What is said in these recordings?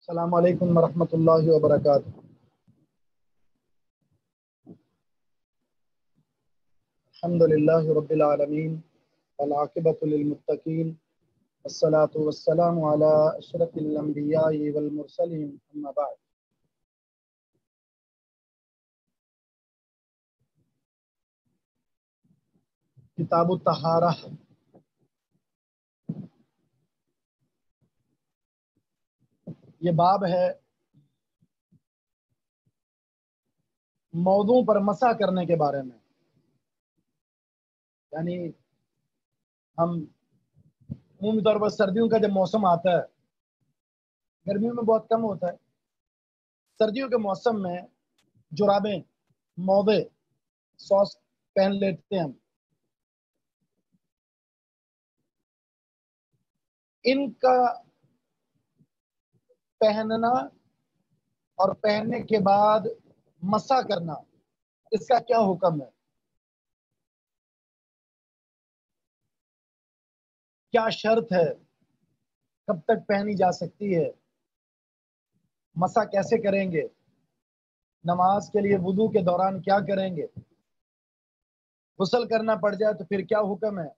السلام علیکم ورحمۃ اللہ وبرکاتہ۔ الحمد للہ رب العالمین والعاقبۃ للمتقین والصلاة والسلام علی اشرف الانبیاء والمرسلین اما بعد۔ کتاب الطہارہ، یہ باب ہے موضوع پر مسح کرنے کے بارے میں۔ یعنی ہم عمومی طور پر سردیوں کا جب موسم آتا ہے، گرمیوں میں بہت کم ہوتا ہے، سردیوں کے موسم میں جرابیں، موزے، ساکس پہن لیتے ہیں ہم۔ ان کا پہننا اور پہننے کے بعد مسح کرنا، اس کا کیا حکم ہے؟ کیا شرط ہے؟ کب تک پہنی جا سکتی ہے؟ مسح کیسے کریں گے؟ نماز کے لیے وضو کے دوران کیا کریں گے؟ غسل کرنا پڑ جائے تو پھر کیا حکم ہے؟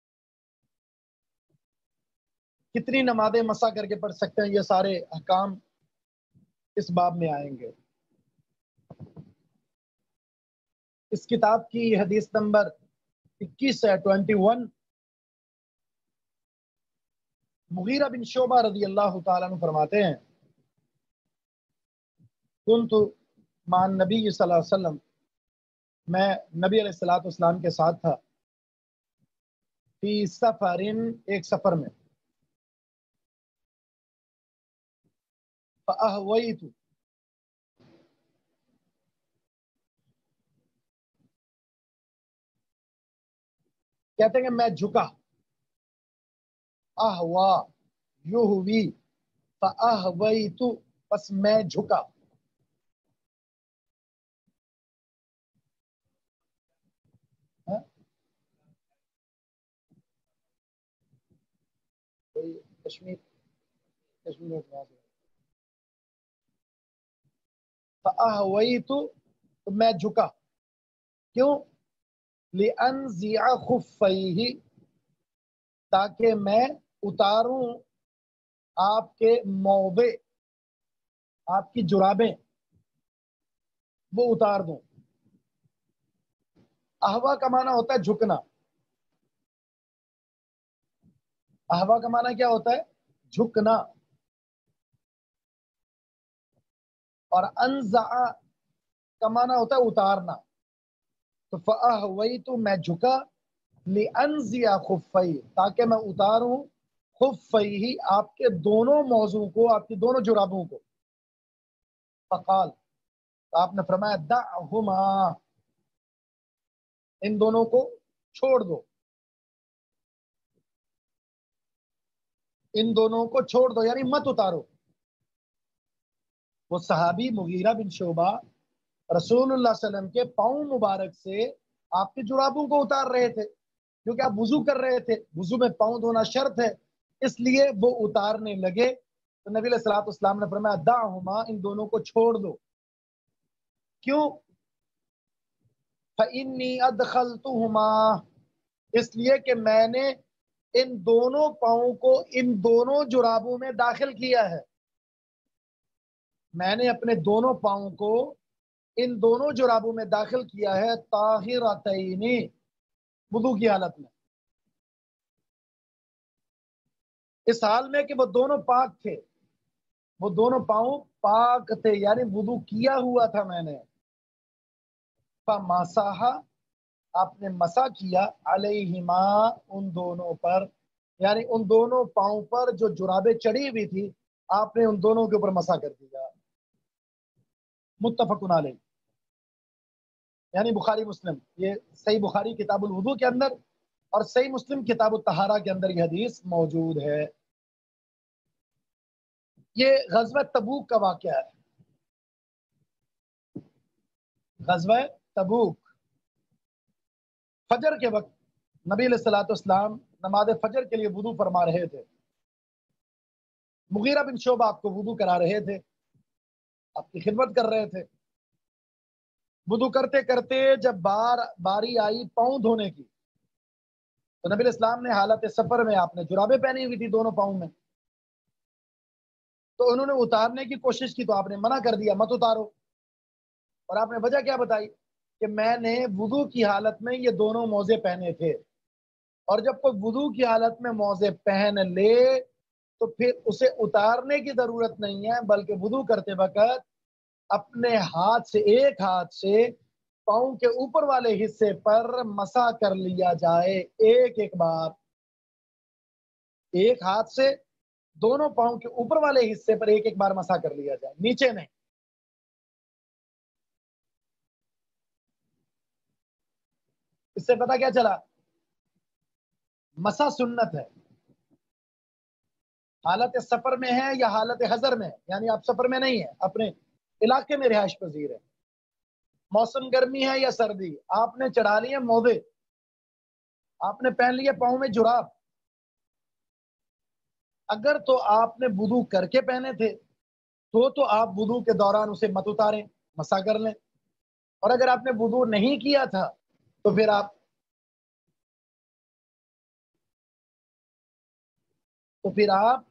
کتنی نمازیں مسح کر کے پڑھ سکتے ہیں؟ یہ سارے احکام اس باب میں آئیں گے۔ اس کتاب کی حدیث نمبر 21 ہے، 21۔ مغیرہ بن شعبہ رضی اللہ تعالیٰ عنہ فرماتے ہیں، کنت مع النبی صلی اللہ علیہ وسلم، میں نبی علیہ الصلوۃ والسلام کے ساتھ تھا، فی سفر، ایک سفر میں، فاہویت، کہتے ہیں کہ میں جھکا، اہوا یہوی، فاہویت، پس میں جھکا۔ کشمیر فاہویت، تو میں جھکا، کیوں؟ لانزع خفیہ، تاکہ میں اتاروں آپ کے موضع، آپ کی جرابیں وہ اتار دوں۔ احوا کا معنی ہوتا ہے جھکنا۔ احوا کا معنی کیا ہوتا ہے؟ جھکنا۔ اور انزع کا معنی ہوتا ہے اتارنا۔ تو فاہویت، میں جھکا، لانزع خفیہ، تاکہ میں اتاروں خفیہ، آپ کے دونوں موضوع کو، آپ کی دونوں جرابوں کو۔ فقال، تو آپ نے فرمایا، دعہما، ان دونوں کو چھوڑ دو، ان دونوں کو چھوڑ دو، یعنی مت اتارو۔ وہ صحابی مغیرہ بن شعبہ رسول اللہ صلی اللہ علیہ وسلم کے پاؤں مبارک سے آپ کے جرابوں کو اتار رہے تھے، کیونکہ آپ وضو کر رہے تھے، وضو میں پاؤں دھونا شرط ہے، اس لیے وہ اتارنے لگے۔ تو نبی علیہ الصلوۃ والسلام نے فرمایا، دعہما، ان دونوں کو چھوڑ دو۔ کیوں؟ فإنی ادخلتہما، اس لیے کہ میں نے ان دونوں پاؤں کو ان دونوں جرابوں میں داخل کیا ہے۔ میں نے اپنے دونوں پاؤں کو ان دونوں جرابوں میں داخل کیا ہے، طاہرتین، وضو کی حالت میں، اس حال میں کہ وہ دونوں پاک تھے، وہ دونوں پاؤں پاک تھے، یعنی وضو کیا ہوا تھا میں نے۔ فمسح، آپ نے مسح کیا، علیہما، ان دونوں پر، یعنی ان دونوں پاؤں پر جو جرابیں چڑھی ہوئی تھی، آپ نے ان دونوں کے اوپر مسح کر دیا۔ متفق علیہ، یعنی بخاری مسلم، یہ صحیح بخاری کتاب الوضو کے اندر اور صحیح مسلم کتاب الطہارہ کے اندر یہ حدیث موجود ہے۔ یہ غزوہ تبوک کا واقعہ ہے۔ غزوہ تبوک، فجر کے وقت نبی علیہ الصلوۃ والسلام نماز فجر کے لیے وضو فرما رہے تھے۔ मुगीरा बिन शोबा आपको वुदू करा रहे थे, आपकी खिदमत कर रहे थे। वुदू करते करते जब बारी आई पाँव धोने की, तो नबी इस्लाम ने हालत सफर में, आपने जुराबें पहनी हुई थी दोनों पाँव में, तो उन्होंने उतारने की कोशिश की तो आपने मना कर दिया, मत उतारो। और आपने वजह क्या बताई कि मैंने वुदू की हालत में ये दोनों मोजे पहने थे, और जब कोई वुदू की हालत में मोजे पहन ले तो फिर उसे उतारने की जरूरत नहीं है, बल्कि वुदू करते वक्त अपने हाथ से, एक हाथ से पाँव के ऊपर वाले हिस्से पर मसा कर लिया जाए, एक एक बार, एक हाथ से दोनों पाँव के ऊपर वाले हिस्से पर एक एक बार मसा कर लिया जाए, नीचे नहीं। इससे पता क्या चला? मसा सुन्नत है, हालत सफर में है या हालत हजर में है, यानी आप सफर में नहीं है, अपने इलाके में रिहाइश पजीर है, मौसम गर्मी है या सर्दी, आपने चढ़ा लिए मोजे, आपने पहन लिए पाँव में जुराब। अगर तो आपने वुदू करके पहने थे तो आप वुदू के दौरान उसे मत उतारें, मसा कर लें। और अगर आपने वुदू नहीं किया था तो फिर आप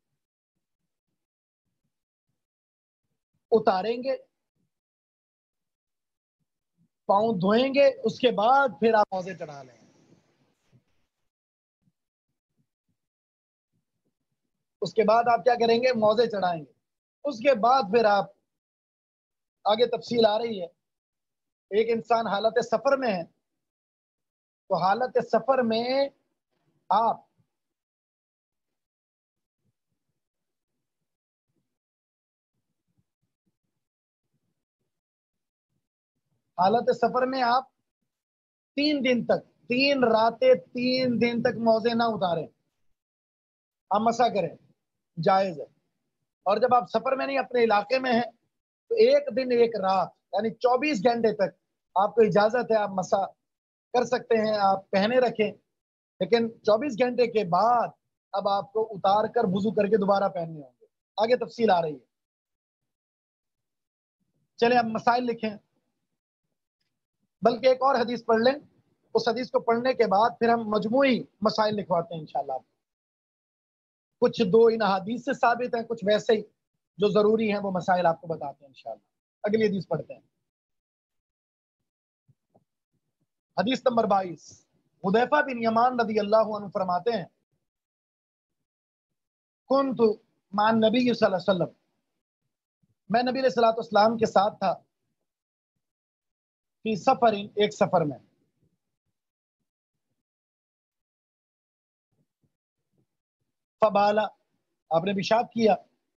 उतारेंगे, पाँव धोएंगे, उसके बाद फिर आप मोजे चढ़ा लें। उसके बाद आप क्या करेंगे? मोजे चढ़ाएंगे। उसके बाद फिर आप, आगे तफसील आ रही है, एक इंसान हालत सफर में है तो हालत सफर में आप हालत सफर में आप 3 दिन तक, 3 रातें 3 दिन तक मोजे ना उतारें, आप मसा करें, जायज है। और जब आप सफर में नहीं, अपने इलाके में हैं, तो 1 दिन 1 रात यानी 24 घंटे तक आपको इजाजत है, आप मसा कर सकते हैं, आप पहने रखें। लेकिन 24 घंटे के बाद अब आपको उतार कर वुजू करके दोबारा पहनने होंगे। आगे तफसील आ रही है। चले अब मसाइल लिखें, बल्कि एक और हदीस पढ़ लें, उस हदीस को पढ़ने के बाद फिर हम मजमूई मसाइल लिखवाते हैं इंशाल्लाह। कुछ दो इन हदीस से साबित हैं, कुछ वैसे ही जो जरूरी हैं वो मसाइल आपको बताते हैं इंशाल्लाह। अगली हदीस पढ़ते हैं, हदीस नंबर 22। हुदैफा बिन यमान रज़ी अल्लाहु अन्हु फरमाते हैं, कुन्तु मान नबी सल्लल्लाहु अलैहि वसल्लम, मैं नबी सल्लल्लाहु अलैहि वसल्लम के साथ था, फी सफर, एक सफर में, फबाला, आपने पेशाब किया,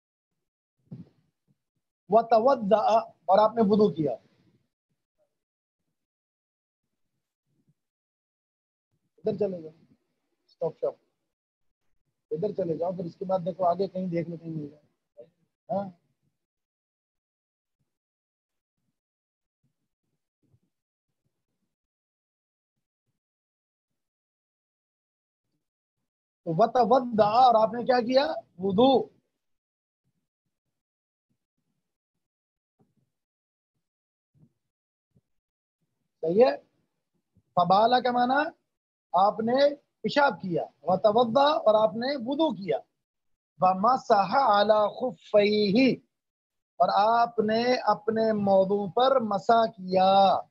व तवद्दा, और आपने वुदू किया। इधर चले जाओ, स्टॉप शॉप, इधर चले जाओ, फिर इसके बाद देखो आगे कहीं देख लो, कहीं मिल जाए। हाँ, तो वतवद्दा, और आपने क्या किया? वुदू। सही है। फबाला का माना आपने पेशाब किया, वतवद्दा, और आपने वुदू किया, वमसह अला खुफ़ैही, और आपने अपने मौदू पर मसा किया।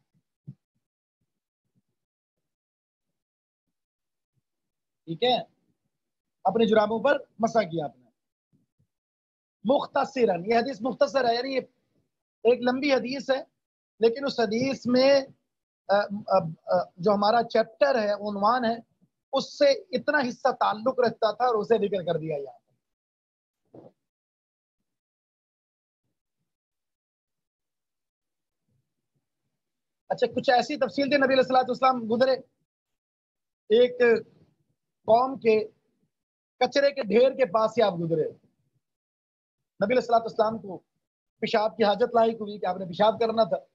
ठीक है, अपने जुराबों पर मसा किया आपने। मुख्तसरन, ये हदीस मुख्तसर है, यानी ये एक लंबी हदीस है, लेकिन उस हदीस में जो हमारा चैप्टर है, उन्वान है, उससे इतना हिस्सा ताल्लुक रखता था और उसे जिक्र कर दिया यहाँ। अच्छा, कुछ ऐसी तफसील थी, नबी सल्लल्लाहु अलैहि वसल्लम गुजरे, एक कौम के कचरे के ढेर के पास से आप गुजरे, नबी सल्लल्लाहु अलैहि वसल्लम को पेशाब की हाजत लायक हुई कि आपने पेशाब करना था,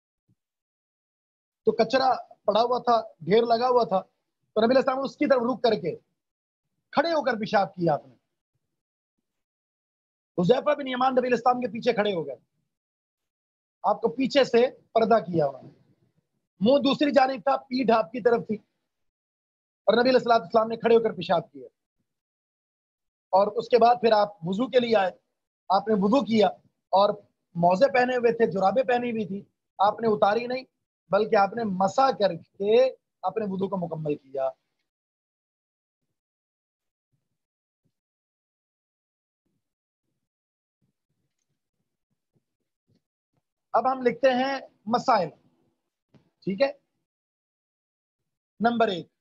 तो कचरा पड़ा हुआ था, ढेर लगा हुआ था, तो नबी सल्लल्लाहु अलैहि वसल्लम उसकी तरफ रुक करके खड़े होकर पेशाब किया आपने। हुज़ैफा बिन यमान नबी इस्लाम के पीछे खड़े हो गए, आपको पीछे से पर्दा किया उन्होंने, मुंह दूसरी जानिब था, पीठ आपकी तरफ थी, और नबी अलैहिस्सलाम ने खड़े होकर पेशाब किया। और उसके बाद फिर आप वुजू के लिए आए, आपने वुजू किया, और मौजे पहने हुए थे, जुराबें पहनी हुई थी, आपने उतारी नहीं, बल्कि आपने मसा करके अपने वुजू को मुकम्मल किया। अब हम लिखते हैं मसाइल, ठीक है। नंबर 1,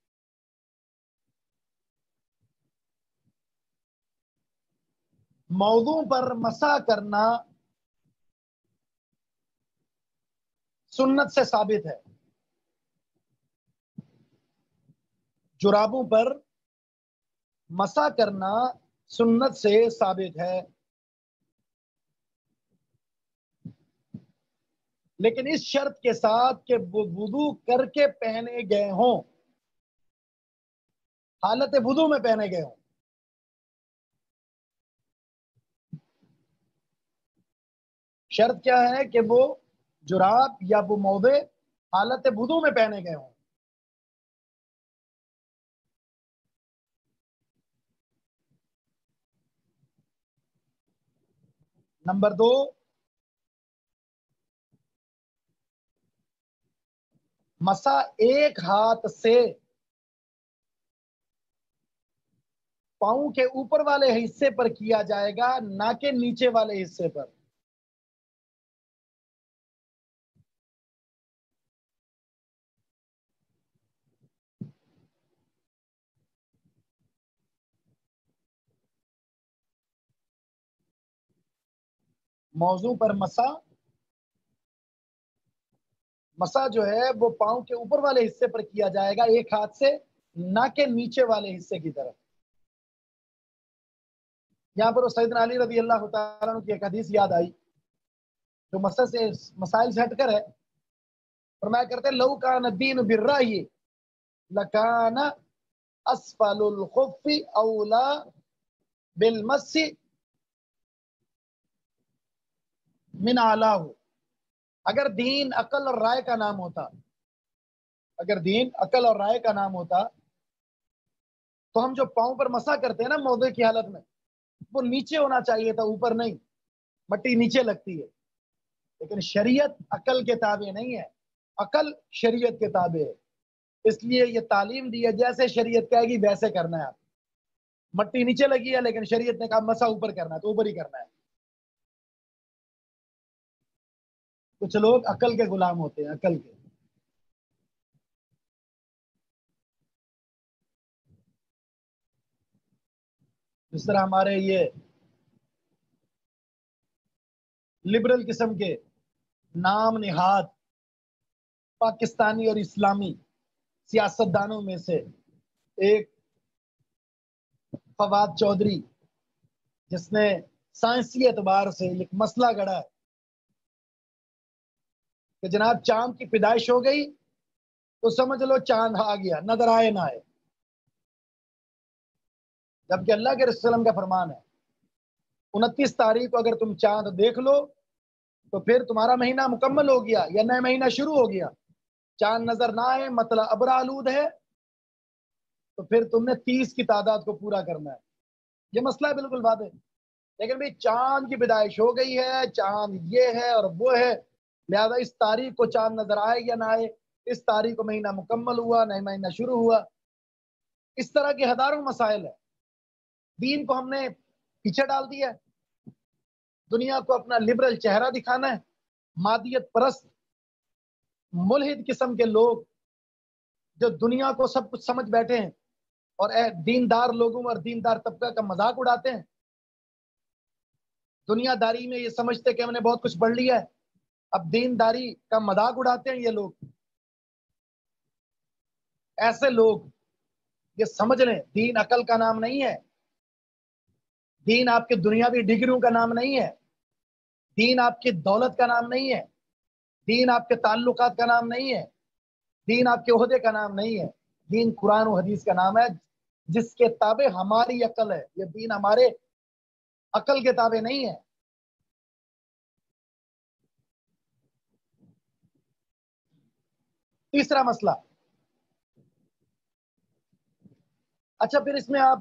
मौजू पर मसा करना सुन्नत से साबित है। जुराबों पर मसा करना सुन्नत से साबित है, लेकिन इस शर्त के साथ कि वो वुदू करके पहने गए हों, हालत वुदू में पहने गए हों। शर्त क्या है कि वो जुराब या वो मौजे हालत वुदू में पहने गए हों। नंबर 2, मसा एक हाथ से पांव के ऊपर वाले हिस्से पर किया जाएगा, ना कि नीचे वाले हिस्से पर। मौजू पर मसा, मसा जो है वो पांव के ऊपर वाले हिस्से पर किया जाएगा एक हाथ से, ना कि नीचे वाले हिस्से की तरफ। यहाँ पर सैयदना अली रज़ी अल्लाह तआला अन्हु की एक हदीस याद आई जो मसा से मसाइल से हटकर है। फरमाया करते लौ कान दीन बिर्राही लकान अस्फलुल खुफ्फी औला बिल मस्सी मिन आलाहु। अगर दीन अकल और राय का नाम होता, अगर दीन अकल और राय का नाम होता, तो हम जो पांव पर मसा करते हैं ना मौदे की हालत में, वो नीचे होना चाहिए था, ऊपर नहीं। मट्टी नीचे लगती है, लेकिन शरीयत अकल के ताबे नहीं है, अकल शरीयत के ताबे है। इसलिए ये तालीम दी है, जैसे शरीयत कहेगी वैसे करना है। आप मट्टी नीचे लगी है, लेकिन शरीयत ने कहा मसा ऊपर करना है, तो ऊपर ही करना है। कुछ लोग अकल के गुलाम होते हैं, अकल के। जिस तरह हमारे ये लिबरल किस्म के नाम निहाद पाकिस्तानी और इस्लामी सियासतदानों में से एक फवाद चौधरी, जिसने साइंसी एतबार से एक मसला गढ़ा है कि जनाब चांद की पैदाइश हो गई तो समझ लो चांद आ गया, नजर आए ना आए। जबकि अल्लाह के रसूल का फरमान है 29 तारीख को अगर तुम चांद देख लो तो फिर तुम्हारा महीना मुकम्मल हो गया या नया महीना शुरू हो गया। चांद नजर ना आए मतलब अब्र आलूद है, तो फिर तुमने 30 की तादाद को पूरा करना है। ये मसला है बिल्कुल वादे। लेकिन भाई चांद की पैदाइश हो गई है, चांद ये है और वो है, लिहाजा इस तारीख को चांद नजर आए या ना आए, इस तारीख को महीना मुकम्मल हुआ, नया महीना शुरू हुआ। इस तरह के हजारों मसाइल है। दीन को हमने पीछे डाल दिया है, दुनिया को अपना लिबरल चेहरा दिखाना है। मादियत परस्त मुल्हिद किस्म के लोग जो दुनिया को सब कुछ समझ बैठे हैं और दीनदार लोगों और दीनदार तबका का मजाक उड़ाते हैं। दुनियादारी में ये समझते कि हमने बहुत कुछ पढ़ लिया है, अब दीनदारी का मजाक उड़ाते हैं ये लोग। ऐसे लोग ये समझ लें दीन अकल का नाम नहीं है, दीन आपके दुनियावी डिग्रियों का नाम नहीं है, दीन आपकी दौलत का नाम नहीं है, दीन आपके ताल्लुकात का नाम नहीं है, दीन आपके ओहदे का नाम नहीं है। दीन कुरान और हदीस का नाम है, जिसके ताबे हमारी अकल है। ये दीन हमारे عقل کے تابع نہیں ہے. تیسرا مسئلہ. اچھا پھر اس میں آپ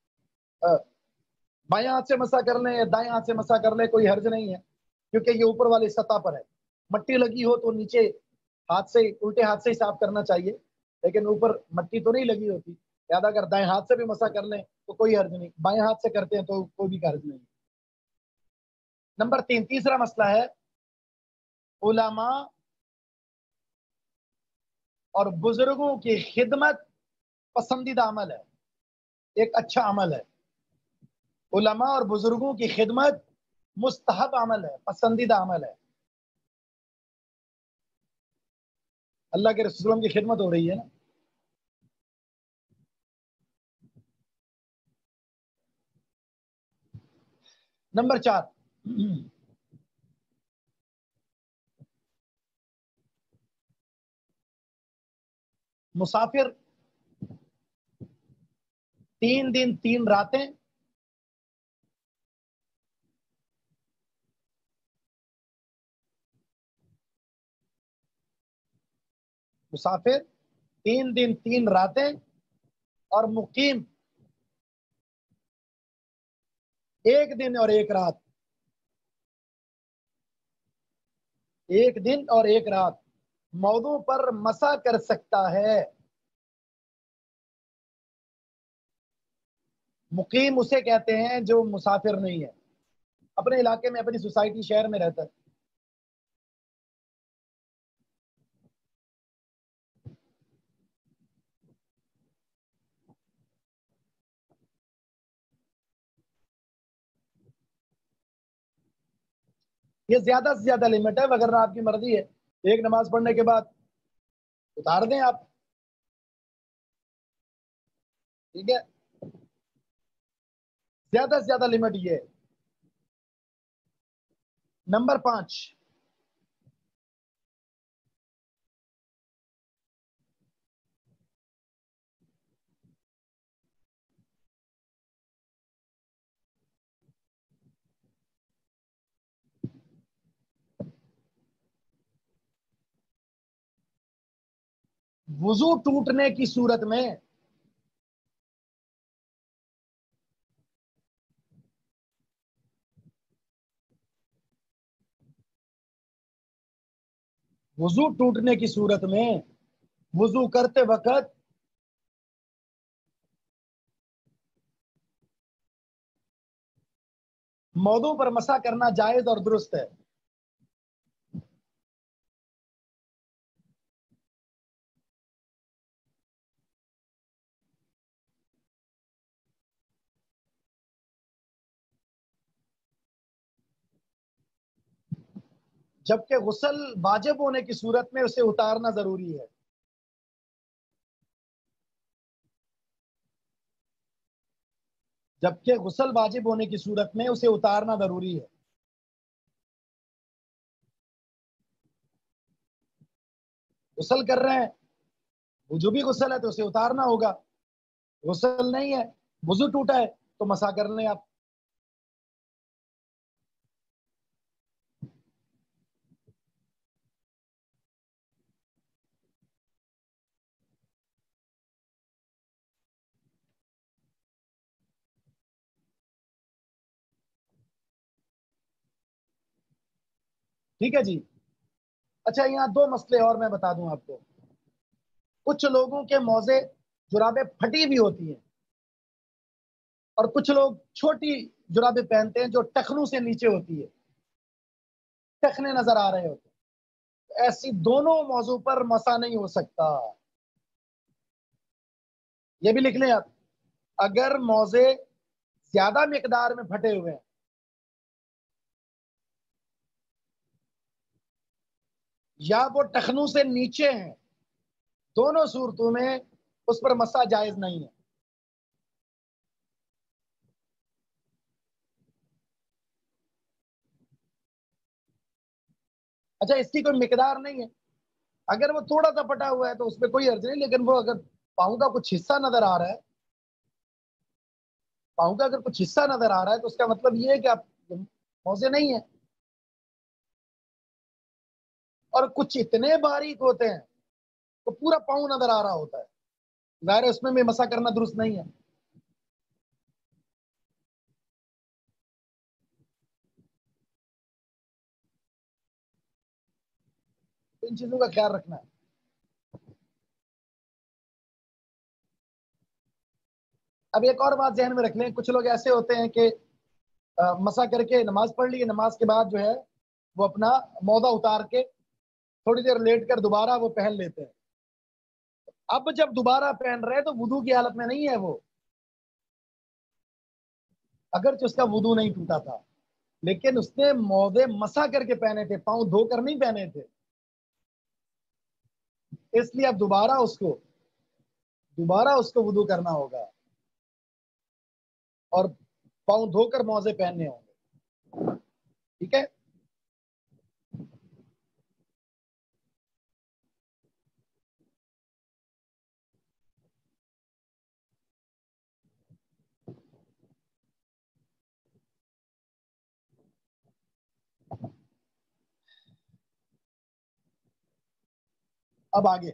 بائیں ہاتھ سے مسا کر لیں یا دائیں ہاتھ سے مسا کر لیں، کوئی حرج نہیں ہے، کیونکہ یہ اوپر والی سطح پر ہے. مٹی لگی ہو تو نیچے ہاتھ سے، الٹے ہاتھ سے ہی صاف کرنا چاہیے، لیکن اوپر مٹی تو نہیں لگی ہوتی، لہٰذا اگر دائیں ہاتھ سے بھی مسا کر لیں تو کوئی حرج نہیں، بائیں ہاتھ سے کرتے ہیں تو کوئی بھی حرج نہیں. نمبر 3، تیسرا مسئلہ ہے علماء اور بزرگوں کی خدمت پسندیدہ عمل ہے، ایک اچھا عمل ہے. علماء اور بزرگوں کی خدمت مستحب عمل ہے، پسندیدہ عمل ہے. اللہ کے رسول اللہ کی خدمت ہو رہی ہے نا. نمبر 4، مسافر 3 دن 3 راتیں مسافر 3 دن 3 راتیں اور مقیم 1 دن اور 1 رات، 1 دن اور 1 رات موضوع پر مسا کر سکتا ہے. مقیم اسے کہتے ہیں جو مسافر نہیں ہے، اپنے علاقے میں، اپنی سوسائٹی، شہر میں رہتا ہے. یہ زیادہ سے زیادہ لمٹ ہے، اگر آپ کی مرضی ہے ایک نماز پڑھنے کے بعد اتار دیں آپ، ٹھیک ہے. زیادہ سے زیادہ لمٹ یہ ہے. نمبر 5، وضو ٹوٹنے کی صورت میں وضو ٹوٹنے کی صورت میں وضو کرتے وقت موضوع پر مسا کرنا جائز اور درست ہے. جبکہ غسل واجب ہونے کی صورت میں اسے اتارنا ضروری ہے. جبکہ غسل واجب ہونے کی صورت میں اسے اتارنا ضروری ہے. غسل کر رہے ہیں، وضو بھی غسل ہے تو اسے اتارنا ہوگا. غسل نہیں ہے، وضو ٹوٹا ہے تو مسا کر لیں آپ. ٹھیک ہے جی. اچھا یہاں 2 مسئلے اور میں بتا دوں آپ کو. کچھ لوگوں کے موزے جرابیں پھٹی ہوئی ہوتی ہیں، اور کچھ لوگ چھوٹی جرابیں پہنتے ہیں جو ٹخنوں سے نیچے ہوتی ہے، ٹخنے نظر آ رہے ہوتے ہیں. ایسی دونوں موضوع پر مسا نہیں ہو سکتا. یہ بھی لکھ لیں آپ. اگر موزے زیادہ مقدار میں پھٹے ہوئے ہیں یا وہ ٹخنوں سے نیچے ہیں، دونوں صورتوں میں اس پر مسا جائز نہیں ہے. اچھا اس کی کوئی مقدار نہیں ہے، اگر وہ تھوڑا سا پھٹا ہوا ہے تو اس پہ کوئی حرج نہیں، لیکن وہ اگر پاؤں کا کچھ حصہ نظر آ رہا ہے पाँव का अगर कुछ हिस्सा नजर आ रहा है तो उसका मतलब ये है कि आप मौजे नहीं है। और कुछ इतने बारीक होते हैं तो पूरा पाँव नजर आ रहा होता है, जाहिर है उसमें भी मसा करना दुरुस्त नहीं है। इन चीजों का ख्याल रखना है। अब एक और बात ध्यान में रख लें, कुछ लोग ऐसे होते हैं कि मसा करके नमाज पढ़ ली, नमाज के बाद जो है वो अपना मौदा उतार के थोड़ी देर लेट कर दोबारा वो पहन लेते हैं। अब जब दोबारा पहन रहे हैं तो वुदू की हालत में नहीं है वो, अगर उसका वुदू नहीं टूटा था, लेकिन उसने मौदे मसा करके पहने थे, पाँव धोकर नहीं पहने थे, इसलिए अब दोबारा उसको वुदू करना होगा और पाँव धोकर मौजे पहनने होंगे। ठीक है। अब आगे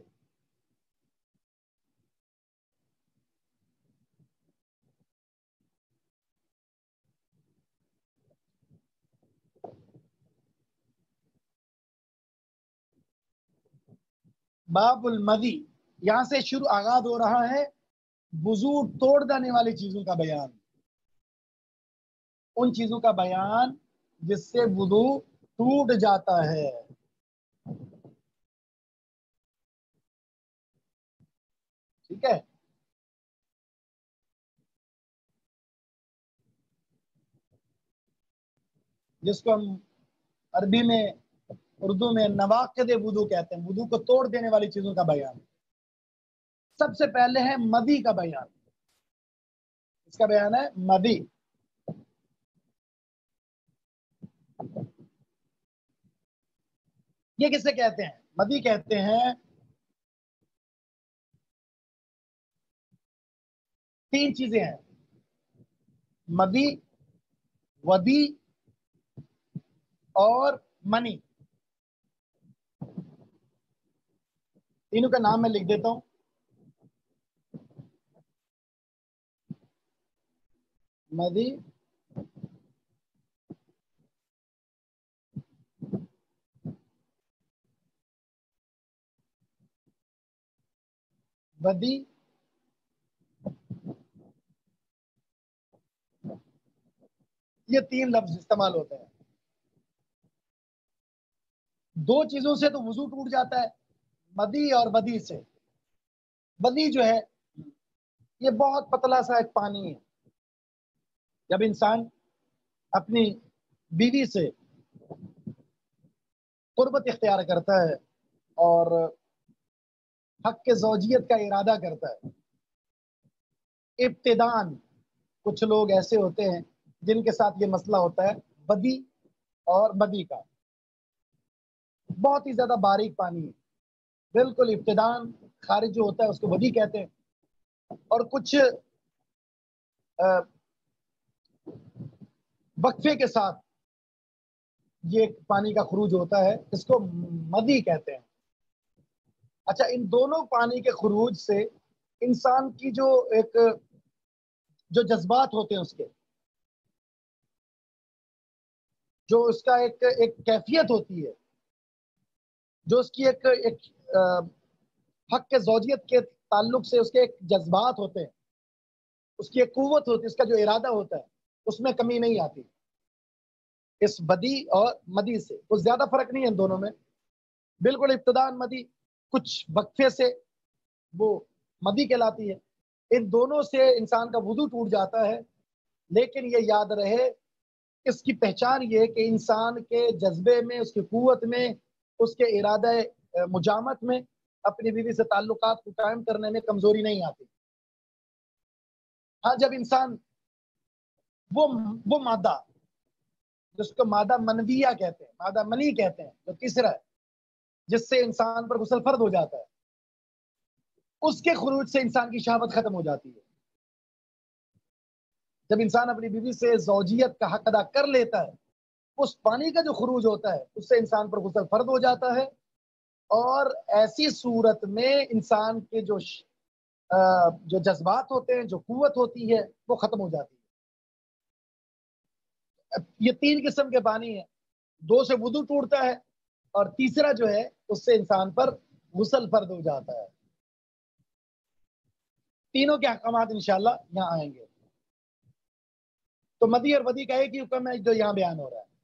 बाबुल मदी, यहां से शुरू आगाज हो रहा है वुजू तोड़ देने वाली चीजों का बयान, उन चीजों का बयान जिससे वुजू टूट जाता है। ठीक है। जिसको हम अरबी में, उर्दू में नवाकिद वुदू कहते हैं, वुदू को तोड़ देने वाली चीजों का बयान। सबसे पहले है मदी का बयान। इसका बयान है मदी। ये किसे कहते हैं? मदी कहते हैं तीन चीजें हैं, मदी, वदी और मनी। तीनों का नाम मैं लिख देता हूं। मदी, वदी, ये तीन लफ्ज इस्तेमाल होते हैं। दो चीजों से तो वुजू टूट जाता है, मदी और बदी से। बदी जो है ये बहुत पतला सा एक पानी है। जब इंसान अपनी बीवी से कुर्बत इख्तियार करता है और हक के ज़ौजियत का इरादा करता है, इब्तिदान कुछ लोग ऐसे होते हैं जिनके साथ ये मसला होता है बदी और बदी का। बहुत ही ज्यादा बारीक पानी है, बिल्कुल इब्तिदान खारिज जो होता है उसको बदी कहते हैं। और कुछ वक्फे के साथ ये पानी का खरूज होता है, इसको मदी कहते हैं। अच्छा, इन दोनों पानी के खरूज से इंसान की जो जज्बात होते हैं उसके, जो उसका एक कैफियत होती है, जो उसकी एक हक के ज़ौजियत के ताल्लुक से उसके एक जज्बात होते हैं, उसकी एक कुव्वत होती है, उसका जो इरादा होता है, उसमें कमी नहीं आती। इस बदी और मदी से कुछ ज्यादा फर्क नहीं है इन दोनों में, बिल्कुल इब्तिदान मदी, कुछ वक्फे से वो मदी कहलाती है। इन दोनों से इंसान का वुजू टूट जाता है। लेकिन ये याद रहे, इसकी पहचान ये कि इंसान के जज्बे में, उसकी कुव्वत में, उसके इरादा मुजामत में अपनी बीवी से ताल्लुकात को कायम करने में कमजोरी नहीं आती। हाँ, जब इंसान वो मादा जिसको मादा मनविया कहते हैं, मादा मनी कहते हैं, जो तीसरा है जिससे इंसान पर गुस्ल फर्द हो जाता है, उसके खुरूज से इंसान की शहावत खत्म हो जाती है। جب انسان اپنی بیوی سے زوجیت کا حق ادا کر لیتا ہے، اس پانی کا جو خروج ہوتا ہے اس سے انسان پر غسل فرض ہو جاتا ہے، اور ایسی صورت میں انسان کے جو جذبات ہوتے ہیں، جو قوت ہوتی ہے، وہ ختم ہو جاتی ہے۔ یہ تین قسم کے پانی ہیں، دو سے وضو ٹوٹتا ہے، اور تیسرا جو ہے اس سے انسان پر غسل فرض ہو جاتا ہے۔ تینوں کے احکامات انشاءاللہ یہاں آئیں گے۔ تو مدی اور ودی کا ایک ہی حکم ہے جو یہاں بیان ہو رہا ہے۔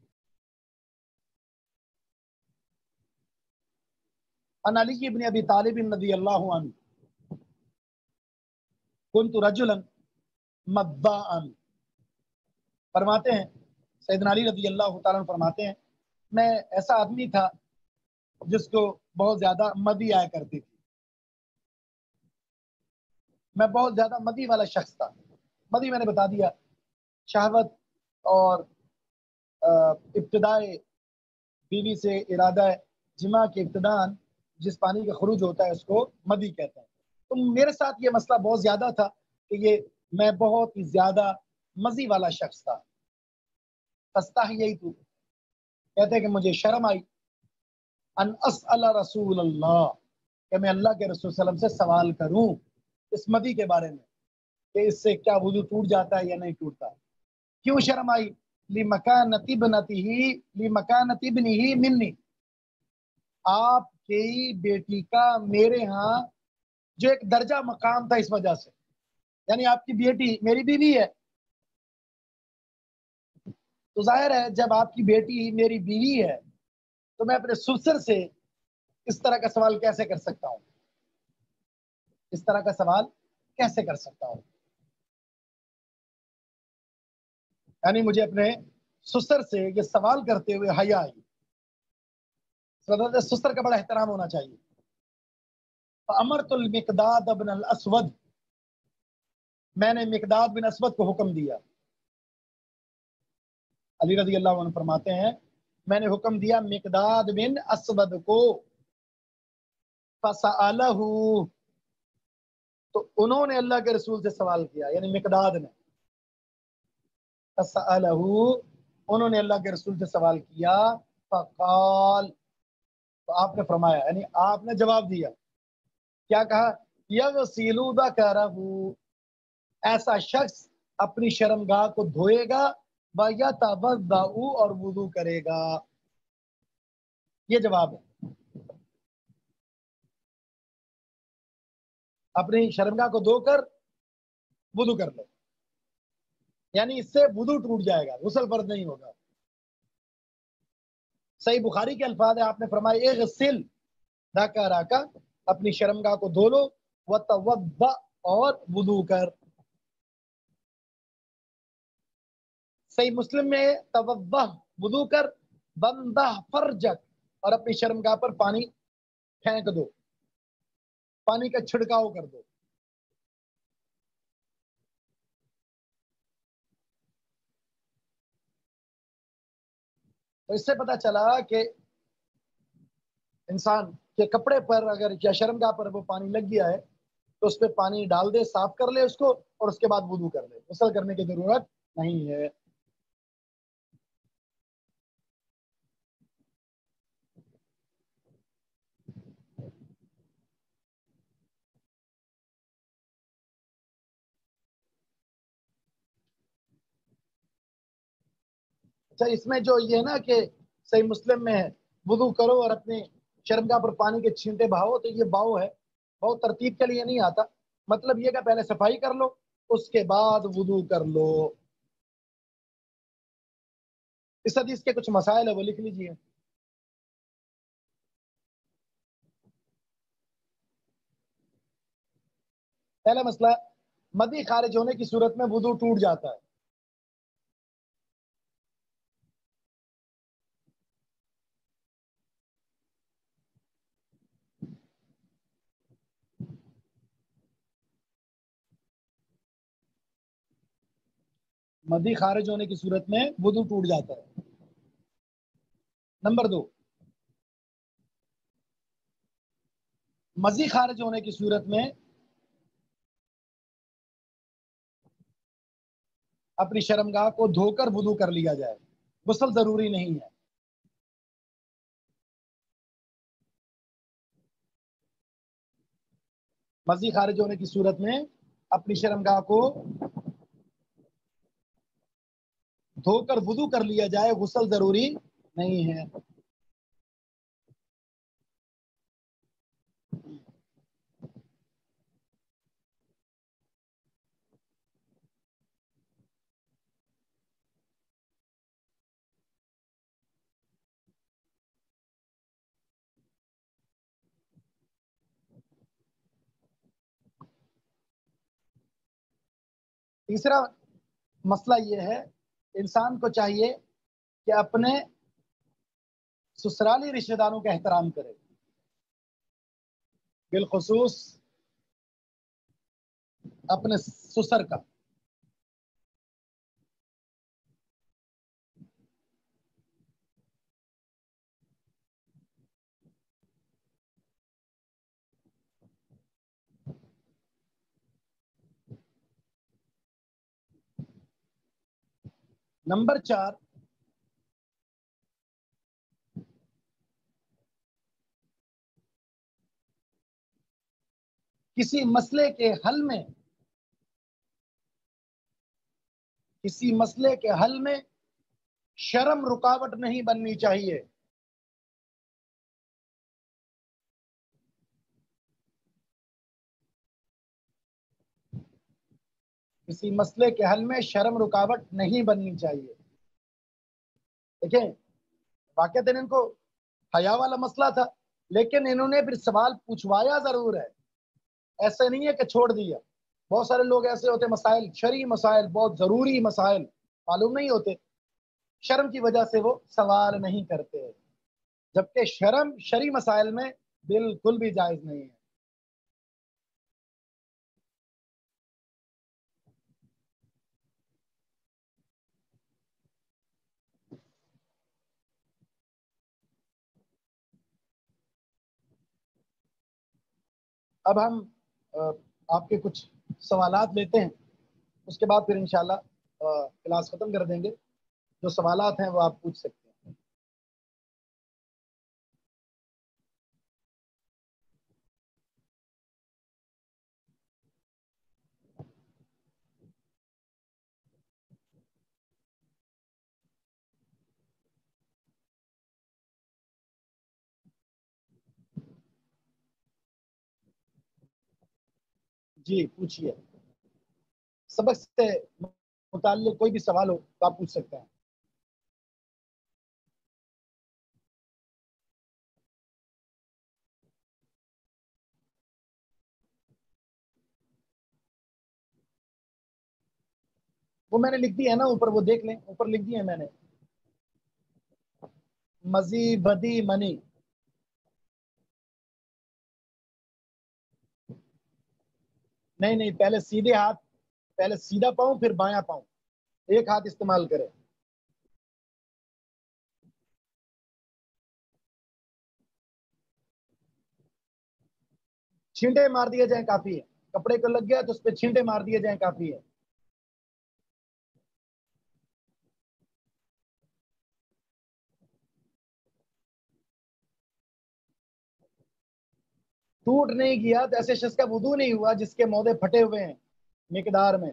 ان علی ابن ابی طالب رضی اللہ عنہ کنت رجلا مداء، فرماتے ہیں سیدنا علی رضی اللہ تعالیٰ عنہ فرماتے ہیں میں ایسا آدمی تھا جس کو بہت زیادہ مدی آیا کرتی تھی، میں بہت زیادہ مدی والا شخص تھا۔ مدی میں نے بتا دیا، شہوت اور ابتدائے بیوی سے ارادہ جماع کے ابتدان جس پانی کا خروج ہوتا ہے اس کو مدی کہتے ہیں۔ تو میرے ساتھ یہ مسئلہ بہت زیادہ تھا کہ میں بہت ہی زیادہ مزی والا شخص تھا۔ یہی تو کہتے ہیں کہ مجھے شرم آئی ان اسأل رسول اللہ، کہ میں اللہ کے رسول صلی اللہ علیہ وسلم سے سوال کروں اس مدی کے بارے میں کہ اس سے کیا وضو ٹوٹ جاتا ہے یا نہیں ٹوٹتا۔ کیوں شرم آئی؟ لمکانت ابنہ منی، آپ کی بیٹی کا میرے ہاں جو ایک درجہ مقام تھا، اس وجہ سے، یعنی آپ کی بیٹی میری بیوی ہے، تو ظاہر ہے جب آپ کی بیٹی میری بیوی ہے تو میں اپنے سسر سے اس طرح کا سوال کیسے کر سکتا ہوں، اس طرح کا سوال کیسے کر سکتا ہوں؟ یعنی مجھے اپنے سسر سے یہ سوال کرتے ہوئے حیا آئی۔ سسر کا بڑا احترام ہونا چاہیے۔ فامرت المقداد بن الاسود، میں نے مقداد بن اسود کو حکم دیا۔ علی رضی اللہ عنہ فرماتے ہیں میں نے حکم دیا مقداد بن اسود کو، فسألہ، تو انہوں نے اللہ کے رسول سے سوال کیا، یعنی مقداد نے، فسألہ، انہوں نے اللہ کے رسول سے سوال کیا، فقال، تو آپ نے فرمایا، یعنی آپ نے جواب دیا، کیا کہا؟ یغسل ذکرہ، ایسا شخص اپنی شرمگاہ کو دھوئے گا، ویتوضأ، اور وضو کرے گا۔ یہ جواب ہے، اپنی شرمگاہ کو دھو کر وضو کر لے، یعنی اس سے وضو ٹوٹ جائے گا، غسل فرض نہیں ہوگا۔ صحیح بخاری کے الفاظ ہیں، آپ نے فرمایا اغسل ذکرک، اپنی شرمگاہ کو دھو لو، وتوضأ، اور وضو کر۔ صحیح مسلم میں توضأ، وضو کر، بندہ فرجک، اور اپنی شرمگاہ پر پانی پھینک دو، پانی کا چھڑکاؤ کر دو۔ تو اس سے پتہ چلا کہ انسان کے کپڑے پر اگر یا شرمگاہ پر وہ پانی لگ گیا ہے تو اس پہ پانی ڈال دے، صاف کر لے اس کو، اور اس کے بعد وضو کر لے، غسل کرنے کی ضرورت نہیں ہے۔ اچھا، اس میں جو یہ ہے نا کہ صحیح مسلم میں ہے وضو کرو اور اپنے شرمگاہ پر پانی کے چھینٹے بہاؤ، تو یہ باؤ ہے، باؤ ترتیب کے لیے نہیں آتا، مطلب یہ کہ پہلے صفائی کر لو اس کے بعد وضو کر لو۔ اس حدیث کے کچھ مسائل ہے وہ لکھ لیجئے۔ پہلا مسئلہ، مدی خارج ہونے کی صورت میں وضو ٹوٹ جاتا ہے۔ مدی خارج ہونے کی صورت میں وضو ٹوٹ جاتا ہے۔ نمبر دو، مزی خارج ہونے کی صورت میں अपनी शर्मगाह को धोकर वुदू कर लिया जाए, गुस्ल जरूरी नहीं है। मज़ी खारिज होने की सूरत में अपनी शर्मगाह को धोकर वुदू कर लिया जाए, गुस्ल जरूरी नहीं है। तीसरा मसला ये है, इंसान को चाहिए कि अपने ससुराली रिश्तेदारों का एहतराम करे, बिलखुसूस अपने ससुर का। नंबर 4, किसी मसले के हल में शर्म रुकावट नहीं बननी चाहिए। किसी मसले के हल में शर्म रुकावट नहीं बननी चाहिए। देखें, वाकई इनको हया वाला मसला था, लेकिन इन्होंने फिर सवाल पूछवाया जरूर है, ऐसे नहीं है कि छोड़ दिया। बहुत सारे लोग ऐसे होते, मसाइल, शरई मसाइल, बहुत जरूरी मसाइल मालूम नहीं होते, शर्म की वजह से वो सवाल नहीं करते, जबकि शर्म शरई मसाइल में बिल्कुल भी जायज नहीं है। अब हम आपके कुछ सवालात लेते हैं, उसके बाद फिर इंशाल्लाह क्लास खत्म कर देंगे। जो सवालात हैं वो आप पूछ सकते हैं। जी पूछिए, सबक से मुताल्लिक कोई भी सवाल हो तो आप पूछ सकते हैं। वो मैंने लिख दी है ना ऊपर, वो देख लें, ऊपर लिख दी है मैंने, मजी बदी मनी। नहीं नहीं, पहले सीधे हाथ, पहले सीधा पाऊं फिर बायां पाऊं, एक हाथ इस्तेमाल करें। छींटे मार दिए जाए काफी है, कपड़े को लग गया तो उस पर छींटे मार दिए जाए काफी है। टूट नहीं गया तो ऐसे शख्स का वुदू नहीं हुआ जिसके मौदे फटे हुए हैं मिकदार में।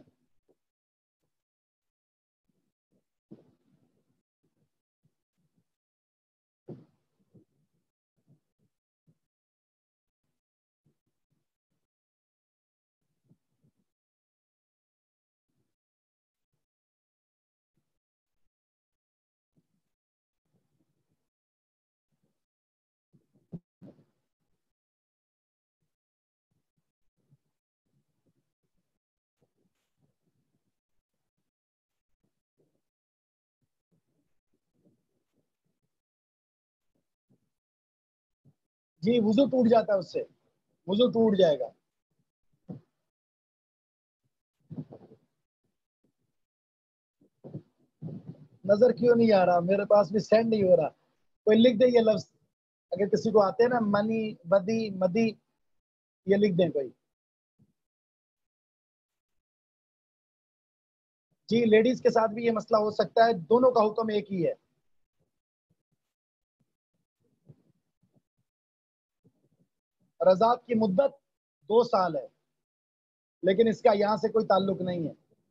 जी वुजू टूट जाता है उससे, वुजू टूट जाएगा। नजर क्यों नहीं आ रहा, मेरे पास भी सेंड नहीं हो रहा। कोई लिख दे ये लफ्ज, अगर किसी को आते हैं ना, मनी बदी मदी, ये लिख दें कोई। جی لیڈیز کے ساتھ بھی یہ مسئلہ ہو سکتا ہے، دونوں کا حکم ایک ہی ہے۔ رضاعت کی مدت 2 سال ہے، لیکن اس کا یہاں سے کوئی تعلق نہیں ہے۔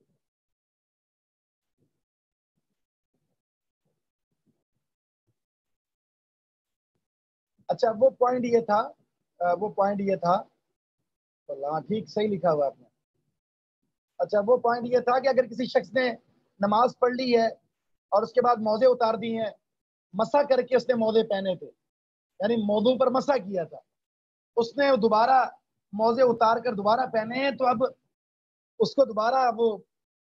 اچھا وہ پوائنٹ یہ تھا، ہاں ٹھیک صحیح لکھا ہوا آپ نے۔ اچھا وہ پوائنٹ یہ تھا کہ اگر کسی شخص نے نماز پڑھ لی ہے اور اس کے بعد موزے اتار دی ہیں، مسح کر کے اس نے موزے پہنے تھے، یعنی موضوع پر مسح کیا تھا، اس نے دوبارہ موزے اتار کر دوبارہ پہنے ہیں، تو اب اس کو دوبارہ وہ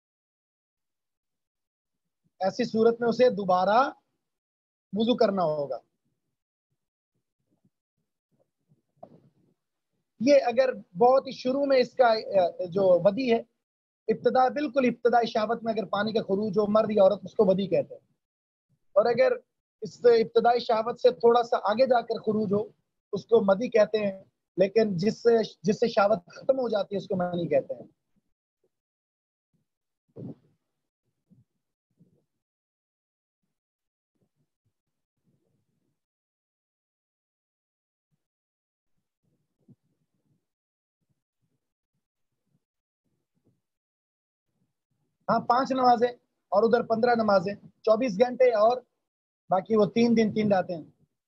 ایسی صورت میں اسے دوبارہ وضو کرنا ہوگا۔ یہ اگر بہت ہی شروع میں اس کا جو ودی ہے، بالکل ابتدائی شہوت میں اگر پانی کا خروج ہو، مرد یا عورت اس کو ودی کہتے ہیں، اور اگر اس ابتدائی شہوت سے تھوڑا سا آگے جا کر خروج ہو اس کو مدی کہتے ہیں، لیکن جس سے شہوت ختم ہو جاتی ہے اس کو منی کہتے ہیں۔ ہاں 5 نمازیں اور ادھر 15 نمازیں، 24 گھنٹے، اور باقی وہ 3 دن 3 راتیں۔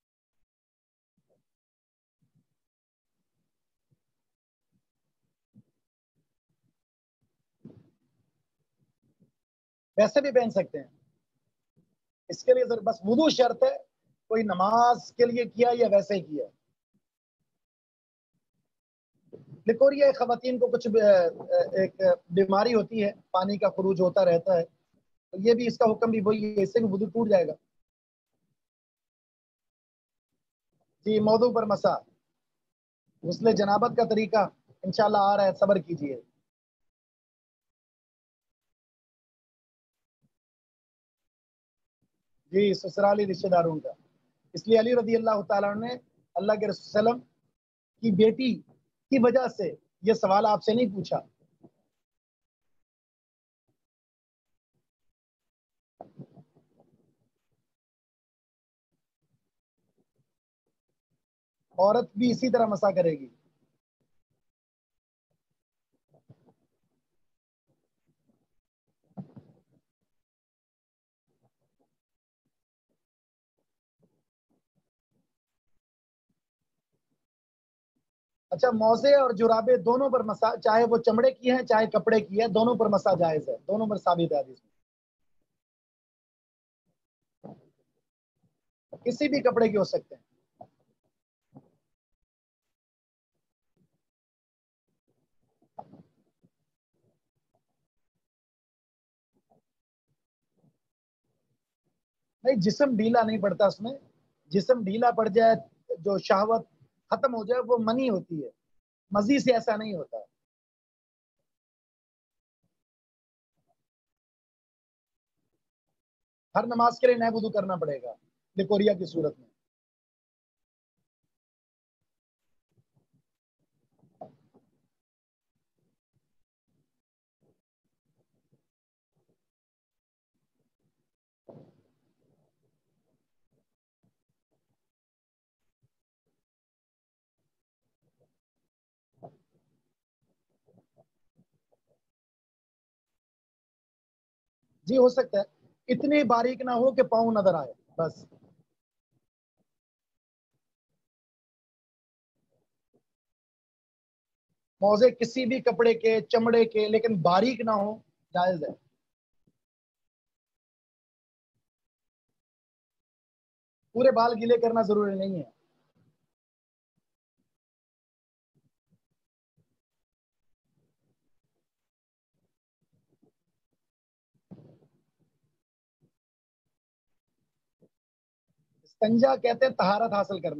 ویسے بھی پہن سکتے ہیں، اس کے لیے بس وضو شرط ہے، کوئی نماز کے لیے کیا یا ویسے ہی کیا۔ لیکوریا خواتین کو کچھ ایک بیماری ہوتی ہے، پانی کا خروج ہوتا رہتا ہے، تو یہ بھی اس کا حکم بھی وہی ہے، اس سے بھی وضو ٹوٹ جائے گا۔ جی موضوع پر مسا، غسل جنابت کا طریقہ انشاءاللہ آ رہا ہے، صبر کیجئے۔ جی سسرالی رشتہ داروں کا، اس لیے علی رضی اللہ تعالیٰ نے اللہ کے رسول صلی اللہ علیہ وسلم کی بیٹی کی وجہ سے یہ سوال آپ سے نہیں پوچھا۔ عورت بھی اسی طرح مسا کرے گی۔ اچھا موزے اور جرابے دونوں پر مسا، چاہے وہ چمڑے کی ہیں چاہے کپڑے کی ہے، دونوں پر مسا جائز ہے، دونوں پر ثابت ہے حدیث میں، کسی بھی کپڑے کے ہو سکتے ہیں۔ نہیں جسم ڈھیلا نہیں پڑتا، اس میں جسم ڈھیلا پڑ جائے، جو شہوت ختم ہو جائے وہ منی ہوتی ہے، مزید سے ایسا نہیں ہوتا۔ ہر نماز کے لیے نئے وضو کرنا پڑے گا لیکوریا کی صورت میں۔ جی ہو سکتا ہے اتنی باریک نہ ہو کہ پاؤں نظر آئے بس۔ موزے کسی بھی کپڑے کے، چمڑے کے، لیکن باریک نہ ہو، جائز ہے۔ پورے بال گیلے کرنا ضروری نہیں ہے۔ استنجا کہتے ہیں طہارت حاصل کرنا۔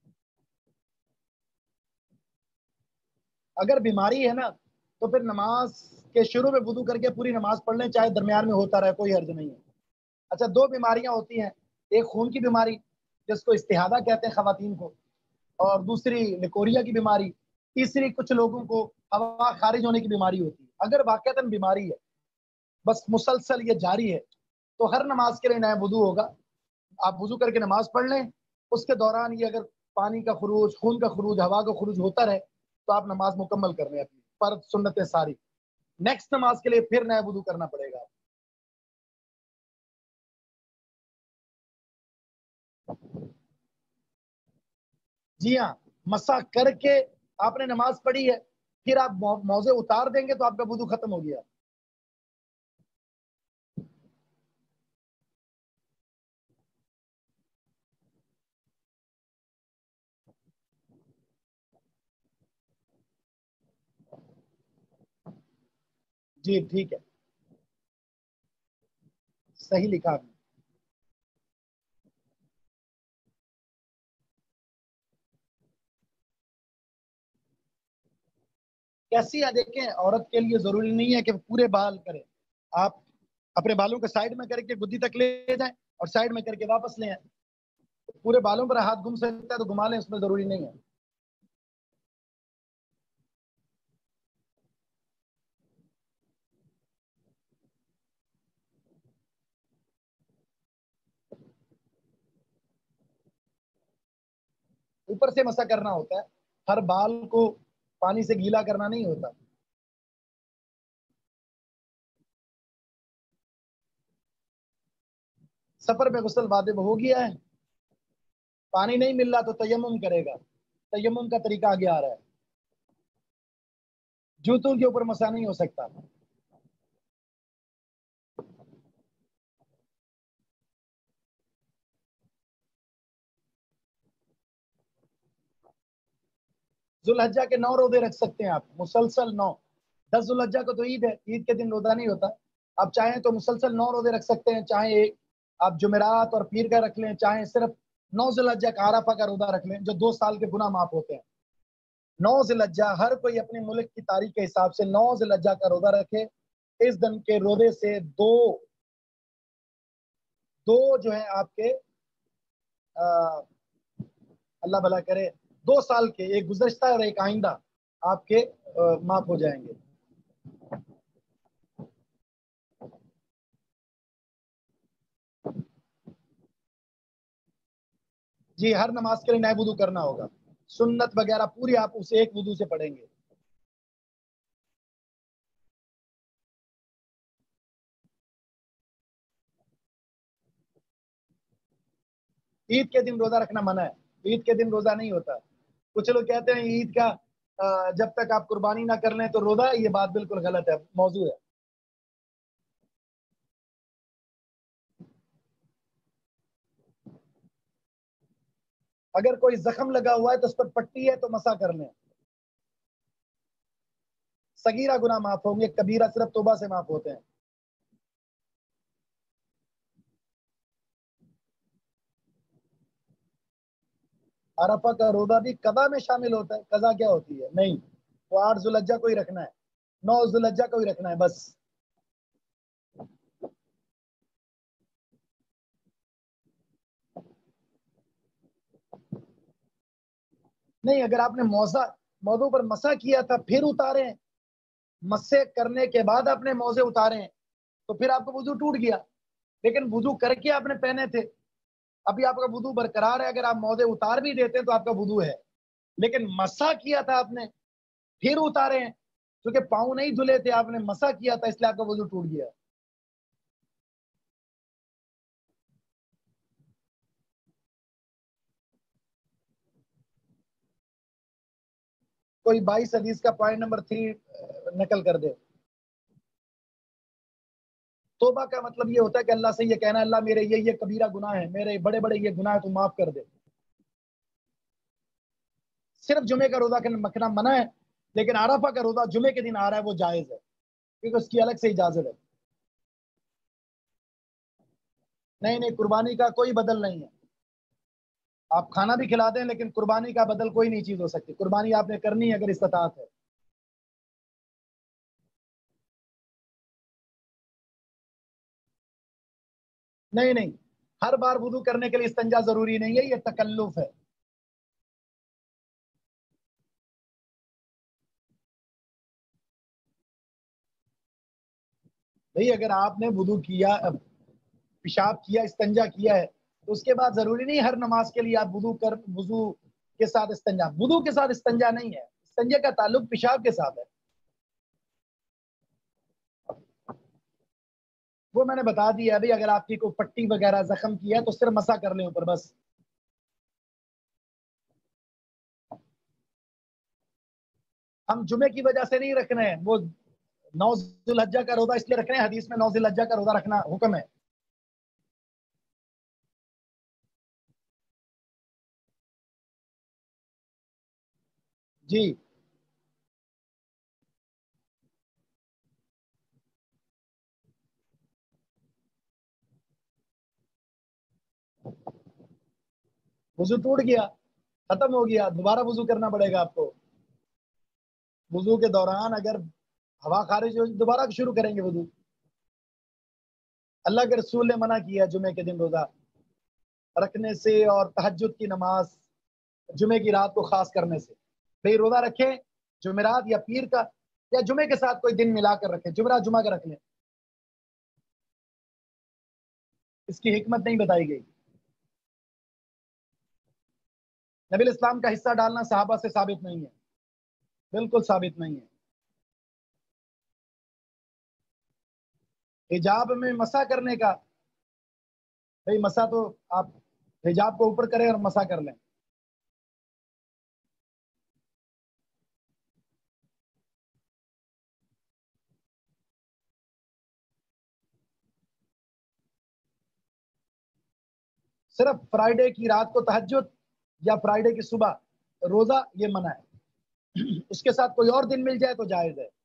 اگر بیماری ہے نا تو پھر نماز کے شروع میں وضو کر کے پوری نماز پڑھ لیں، چاہے درمیان میں ہوتا رہے، کوئی حرج نہیں ہے۔ اچھا 2 بیماریاں ہوتی ہیں، ایک خون کی بیماری جس کو استحاضہ کہتے ہیں خواتین کو، اور دوسری لیکوریا کی بیماری، تیسری کچھ لوگوں کو ہوا خارج ہونے کی بیماری ہوتی ہے۔ اگر واقعتاً بیماری ہے، बस मुसलसल ये जारी है। तो हर नमाज के लिए नया वुदू होगा। आप वुदू करके नमाज पढ़ लें, उसके दौरान ये अगर पानी का खरूज, खून का खरूज, हवा का खरूज होता रहे तो आप नमाज मुकम्मल कर लें अपनी फर्ज सुन्नतें सारी। नेक्स्ट नमाज के लिए फिर नया वुदू करना पड़ेगा। जी हाँ, मसा करके आपने नमाज पढ़ी है, फिर आप मौजे उतार देंगे तो आपका वुदू खत्म हो गया। जी ठीक है, सही लिखा आपने। कैसी है देखें, औरत के लिए जरूरी नहीं है कि पूरे बाल करे। आप अपने बालों को साइड में करके गुद्दी तक ले जाएं और साइड में करके वापस ले आए। पूरे बालों पर हाथ घूम सकता है तो घुमा लें, उसमें जरूरी नहीं है। ऊपर से मसा करना होता है, हर बाल को पानी से गीला करना नहीं होता। सफर में गुस्ल वाजिब हो गया है, पानी नहीं मिल रहा तो तयम्मुम करेगा। तयम्मुम का तरीका आगे आ रहा है। जूतों के ऊपर मसा नहीं हो सकता। जुलहज्जा के 9 रोजे रख सकते हैं आप, मुसलसल 9। 10 जुलहज्जा को तो ईद है, ईद के दिन रोजा नहीं होता। आप चाहें तो मुसलसल 9 रोजे रख सकते हैं, चाहे एक आप जुमेरात और पीर का रख लें, चाहे सिर्फ 9 जुलहज्जा का आराफा का रोजा रख लें, जो 2 साल के गुनाह माफ होते हैं। 9 जिलहज्जा हर कोई अपने मुल्क की तारीख के हिसाब से 9 जिलहज्जा का रोजा रखे। इस दिन के रोजे से दो दो जो है आपके अल्लाह भला करे, 2 साल के, एक गुज़श्ता और एक आइंदा, आपके माफ हो जाएंगे। जी, हर नमाज के लिए नया वुदू करना होगा। सुन्नत वगैरह पूरी आप उस एक वुदू से पढ़ेंगे। ईद के दिन रोजा रखना मना है, ईद के दिन रोजा नहीं होता। कुछ लोग कहते हैं ईद का जब तक आप कुर्बानी ना कर लें तो रोजा, ये बात बिल्कुल गलत है, मौजू है। अगर कोई जख्म लगा हुआ है तो उस पर पट्टी है तो मसा कर लें। सगीरा गुनाह माफ होंगे, कबीरा सिर्फ तौबा से माफ होते हैं। अरफा का रोजा भी कदा में शामिल होता है। कजा क्या होती है? नहीं, वो 8 जुलहज्जा को ही रखना है, 9 जुलहज्जा को ही रखना है बस। नहीं, अगर आपने मौजा मौजू पर मसा किया था फिर उतारे, मस्से करने के बाद आपने मौजे उतारे तो फिर आपका वुजू टूट गया। लेकिन वुजू करके आपने पहने थे, अभी आपका वुजू बरकरार है। अगर आप मौजे उतार भी देते हैं तो आपका वुजू है। लेकिन मसा किया था आपने, फिर उतारे हैं, क्योंकि पाँव नहीं धुले थे, आपने मसा किया था, इसलिए आपका वुजू टूट गया। कोई 22 हदीस का पॉइंट नंबर 3 नकल कर दे। तोबा का मतलब ये होता है कि अल्लाह से ये कहना, अल्लाह मेरे ये कबीरा गुनाह है, मेरे बड़े बड़े ये गुनाह है, तू माफ कर दे। सिर्फ जुमे का रोजा रखना मना है, लेकिन आराफा का रोजा जुमे के दिन आ रहा है वो जायज है, क्योंकि उसकी अलग से इजाजत है। नहीं नहीं, कुर्बानी का कोई बदल नहीं है। आप खाना भी खिला दें, लेकिन कुर्बानी का बदल कोई नहीं चीज हो सकती। कुर्बानी आपने करनी है अगर इस्तात है। नहीं नहीं, हर बार वुदू करने के लिए इस्तंजा जरूरी नहीं है, ये तकल्लुफ है। بھئی اگر آپ نے وضو کیا، پیشاب کیا، استنجا کیا ہے، تو اس کے بعد ضروری نہیں ہر نماز کے لیے آپ وضو کے ساتھ استنجا، وضو کے ساتھ استنجا نہیں ہے، استنجا کا تعلق پیشاب کے ساتھ ہے. وہ میں نے بتا دیا بھائی، اگر آپ کی کوئی پٹی وغیرہ زخم کیا ہے تو صرف مسح کر لیں اوپر بس. ہم جمعے کی وجہ سے نہیں رکھ رہے ہیں، وہ 9 ذی الحجہ کا روزہ اس لیے رکھ رہے ہیں، حدیث میں 9 ذی الحجہ کا روزہ رکھنا حکم ہے. جی وضو ٹوٹ گیا، ختم ہو گیا، دوبارہ وضو کرنا پڑے گا آپ کو. وضو کے دوران اگر ہوا خارج ہو دوبارہ شروع کریں گے وضو. اللہ کے رسول نے منع کیا جمعے کے دن روزہ رکھنے سے اور تہجد کی نماز جمعے کی رات کو خاص کرنے سے. بھئی روزہ رکھیں جمعرات یا پیر کا، یا جمعے کے ساتھ کوئی دن ملا کر رکھیں، جمعرات جمعہ کا رکھ لیں. اس کی حکمت نہیں بتائی گئی. نبی اسلام کا حصہ ڈالنا صحابہ سے ثابت نہیں ہے، بالکل ثابت نہیں ہے. حجاب میں مسح کرنے کا، بھئی مسح تو آپ حجاب کو اوپر کریں اور مسح کر لیں. صرف فرائیڈے کی رات کو تہجد یا فرائیڈے کی صبح روزہ یہ منع ہے. اس کے ساتھ کوئی اور دن مل جائے تو جائز ہے.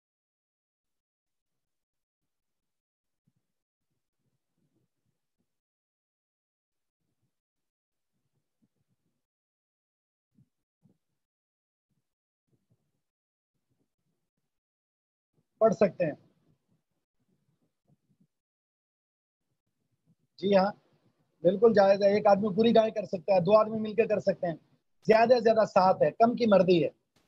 پڑھ سکتے ہیں. جی ہاں بالکل جائز ہے. ایک آدمی پوری گائے کر سکتا ہے، 2 آدمی مل کے کر سکتے ہیں، زیادہ سے زیادہ 7 ہے، کم کی مرضی ہے.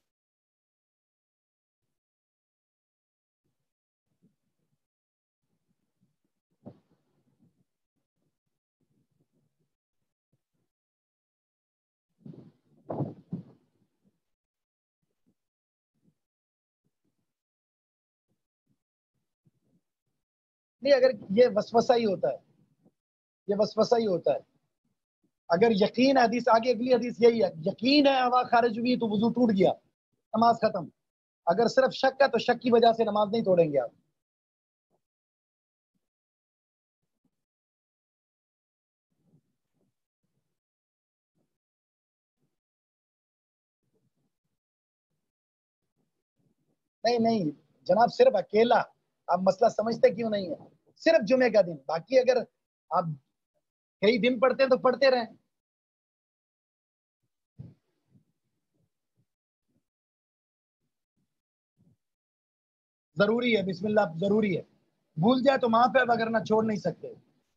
نہیں اگر یہ وسوسہ ہی ہوتا ہے، یہ وسوسہ ہی ہوتا ہے. اگر یقین حدیث آگے اگلی حدیث یہی ہے، یقین ہے ہوا خارج ہوئی تو وضو ٹوٹ گیا، نماز ختم. اگر صرف شک ہے تو شک کی وجہ سے نماز نہیں توڑیں گے آپ. نہیں نہیں جناب، صرف اکیلا آپ مسئلہ سمجھتے کیوں نہیں ہے؟ صرف جمعے کا دن، باقی اگر آپ کئی دن پڑھتے ہیں تو پڑھتے رہیں. ضروری ہے، بسم اللہ ضروری ہے. بھول جائے تو معاف ہے، وگرنہ چھوڑ نہیں سکتے.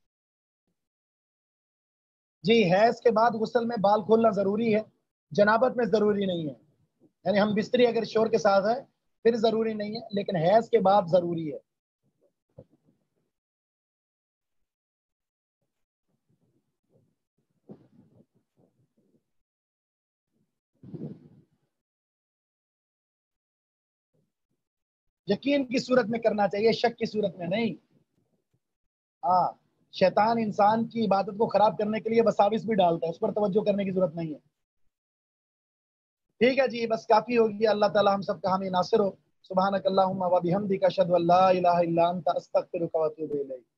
جی حیض کے بعد غسل میں بال کھولنا ضروری ہے، جنابت میں ضروری نہیں ہے. یعنی ہم بستری اگر شور کے ساتھ ہے پھر ضروری نہیں ہے، لیکن حیض کے بعد ضروری ہے. یقین کی صورت میں کرنا چاہیے، شک کی صورت میں نہیں. ہاں شیطان انسان کی عبادت کو خراب کرنے کے لیے وساوس بھی ڈالتا ہے، اس پر توجہ کرنے کی ضرورت نہیں ہے. ٹھیک ہے جی، بس کافی ہوگی. اللہ تعالی ہم سب کا حامی ناصر ہو. سبحانک اللہم و بحمدک اشہد ان لا الہ الا انت استغفرک و اتوب الیک.